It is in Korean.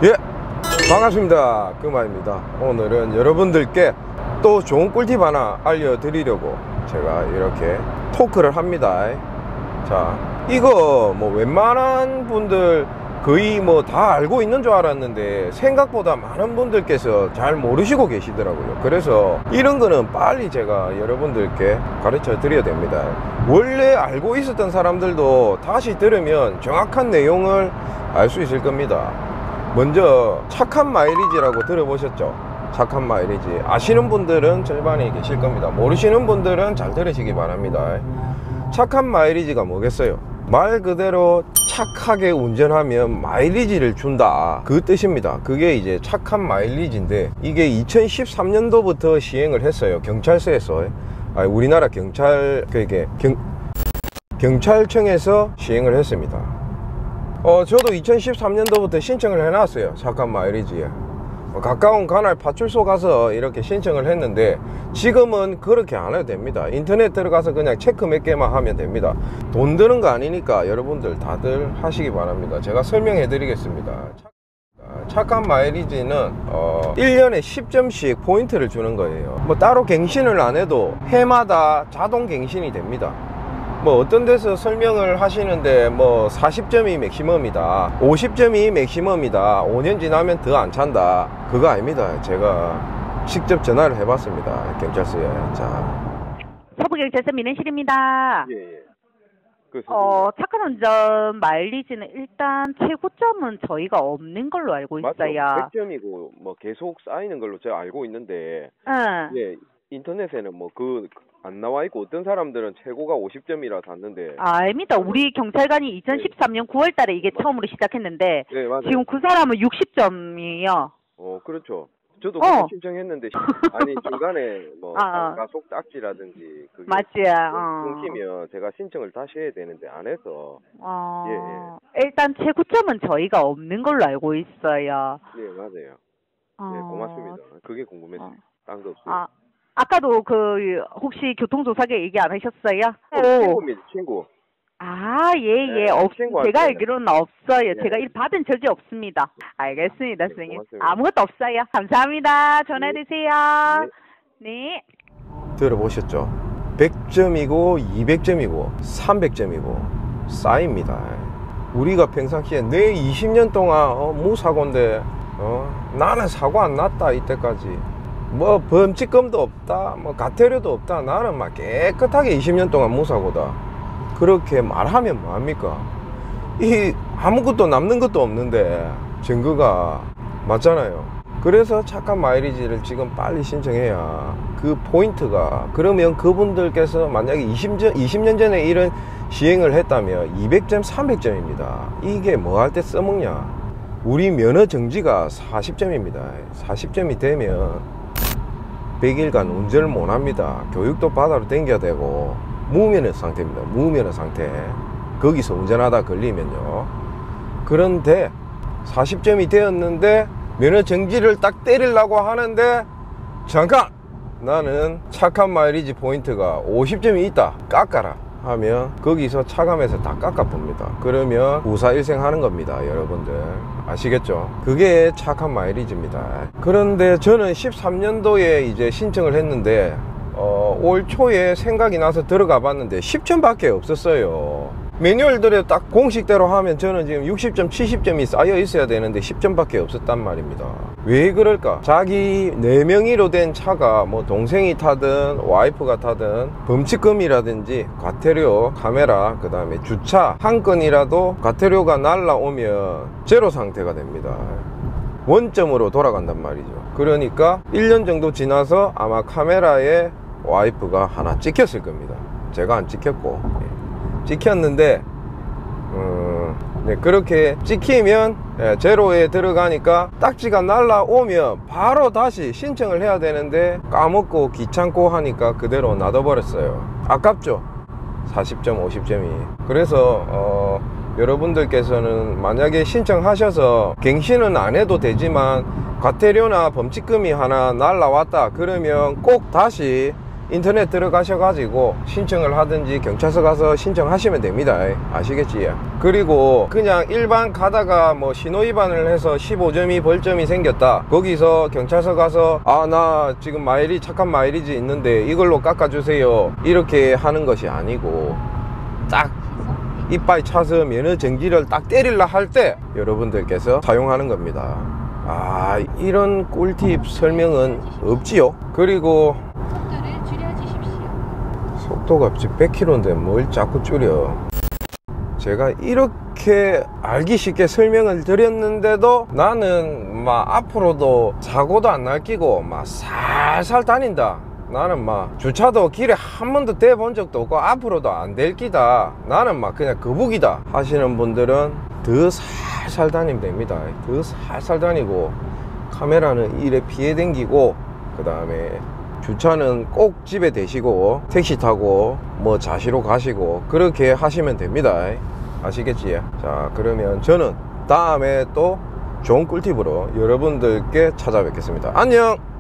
예, 반갑습니다. 금화입니다. 오늘은 여러분들께 또 좋은 꿀팁 하나 알려드리려고 제가 이렇게 토크를 합니다. 자, 이거 뭐 웬만한 분들 거의 뭐 다 알고 있는 줄 알았는데 생각보다 많은 분들께서 잘 모르시고 계시더라고요. 그래서 이런 거는 빨리 제가 여러분들께 가르쳐 드려야 됩니다. 원래 알고 있었던 사람들도 다시 들으면 정확한 내용을 알 수 있을 겁니다. 먼저 착한 마일리지라고 들어보셨죠? 착한 마일리지 아시는 분들은 절반이 계실 겁니다. 모르시는 분들은 잘 들으시기 바랍니다. 착한 마일리지가 뭐겠어요? 말 그대로 착하게 운전하면 마일리지를 준다, 그 뜻입니다. 그게 이제 착한 마일리지인데, 이게 2013년도부터 시행을 했어요. 경찰서에서, 우리나라 경찰청에서 시행을 했습니다. 저도 2013년도부터 신청을 해놨어요. 착한 마일리지에. 가까운 관할 파출소 가서 이렇게 신청을 했는데, 지금은 그렇게 안 해도 됩니다. 인터넷 들어가서 그냥 체크 몇 개만 하면 됩니다. 돈 드는 거 아니니까 여러분들 다들 하시기 바랍니다. 제가 설명해 드리겠습니다. 착한 마일리지는 1년에 10점씩 포인트를 주는 거예요. 뭐 따로 갱신을 안 해도 해마다 자동 갱신이 됩니다. 뭐 어떤 데서 설명을 하시는데 뭐 40점이 맥시멈이다, 50점이 맥시멈이다, 5년 지나면 더 안 찬다, 그거 아닙니다. 제가 직접 전화를 해봤습니다, 경찰서에. 자, 서부경찰서 민원실입니다. 예. 착한 운전 마일리지는 일단 최고점은 저희가 없는 걸로 알고 있어요. 맞죠? 100점이고 뭐 계속 쌓이는 걸로 제가 알고 있는데, 예, 인터넷에는 뭐 안 나와 있고, 어떤 사람들은 최고가 50점이라 샀는데. 아닙니다. 우리 경찰관이 2013년 9월 달에 이게 처음으로 시작했는데, 네, 맞아요. 지금 그 사람은 60점이에요. 그렇죠. 저도 그렇게 신청했는데, 아니, 중간에 뭐 가속 딱지라든지 그게 끊기면 제가 신청을 다시 해야 되는데 안 해서. 예. 일단 최고점은 저희가 없는 걸로 알고 있어요. 네, 맞아요. 네, 고맙습니다. 그게 궁금했어요. 딴 거 없어요. 아까도 혹시 교통조사계 얘기 안 하셨어요? 친구입니다, 친구. 예. 제가 알기로는 없어요. 제가 받은 적이 없습니다. 알겠습니다, 선생님. 고맙습니다. 아무것도 없어요. 감사합니다. 전화 주세요. 네. 들어보셨죠? 100점이고 200점이고 300점이고 쌓입니다. 우리가 평상시에 내 20년 동안 무사고인데 나는 사고 안 났다, 이때까지. 뭐 범칙금도 없다, 뭐 가태료도 없다, 나는 막 깨끗하게 20년 동안 무사고다, 그렇게 말하면 뭐합니까? 이 아무것도 남는 것도 없는데 증거가 맞잖아요. 그래서 착한 마일리지를 지금 빨리 신청해야 그 포인트가, 그러면 그분들께서 만약에 20년 전에 이런 시행을 했다면 200점 300점입니다 이게 뭐 할 때 써먹냐? 우리 면허 정지가 40점입니다 40점이 되면 100일간 운전을 못합니다. 교육도 바다로 댕겨야 되고 무면허 상태입니다. 무면허 상태. 거기서 운전하다 걸리면요. 그런데 40점이 되었는데 면허 정지를 딱 때리려고 하는데, 잠깐! 나는 착한 마일리지 포인트가 50점이 있다, 깎아라 하면 거기서 차감해서 다 깎아봅니다. 그러면 우사일생 하는 겁니다, 여러분들. 아시겠죠? 그게 착한 마일리지입니다. 그런데 저는 13년도에 이제 신청을 했는데 올 초에 생각이 나서 들어가 봤는데 10점밖에 없었어요. 매뉴얼들에 딱 공식대로 하면 저는 지금 60점 70점이 쌓여 있어야 되는데 10점밖에 없었단 말입니다. 왜 그럴까? 자기 4명이로 된 차가 뭐 동생이 타든 와이프가 타든 범칙금이라든지 과태료, 카메라, 그 다음에 주차 한 건이라도 과태료가 날라오면 제로 상태가 됩니다. 원점으로 돌아간단 말이죠. 그러니까 1년 정도 지나서 아마 카메라에 와이프가 하나 찍혔을 겁니다. 제가 안 찍혔고. 찍혔는데 네, 그렇게 찍히면 제로에 들어가니까 딱지가 날라오면 바로 다시 신청을 해야 되는데 까먹고 귀찮고 하니까 그대로 놔둬버렸어요. 아깝죠? 40점 50점이. 그래서 여러분들께서는 만약에 신청하셔서 갱신은 안 해도 되지만 과태료나 범칙금이 하나 날라왔다 그러면 꼭 다시 인터넷 들어가셔가지고 신청을 하든지 경찰서 가서 신청하시면 됩니다. 아시겠지? 그리고 그냥 일반 가다가 뭐 신호위반을 해서 15점이 벌점이 생겼다, 거기서 경찰서 가서 아 나 지금 마일이 착한 마일리지 있는데 이걸로 깎아주세요 이렇게 하는 것이 아니고, 딱 이빨 차서 면허 정지를 딱 때리려 할 때 여러분들께서 사용하는 겁니다. 아, 이런 꿀팁 설명은 없지요. 그리고 속도가 100km인데 뭘 자꾸 줄여. 제가 이렇게 알기 쉽게 설명을 드렸는데도 나는 막 앞으로도 사고도 안 날 끼고 막 살살 다닌다, 나는 막 주차도 길에 한 번도 대본 적도 없고 앞으로도 안 될 끼다, 나는 막 그냥 거북이다 하시는 분들은 더 살살 다니면 됩니다. 더 살살 다니고 카메라는 일에 피해 댕기고, 그 다음에 주차는 꼭 집에 대시고 택시 타고 뭐 자시로 가시고 그렇게 하시면 됩니다. 아시겠지? 자, 그러면 저는 다음에 또 좋은 꿀팁으로 여러분들께 찾아뵙겠습니다. 안녕.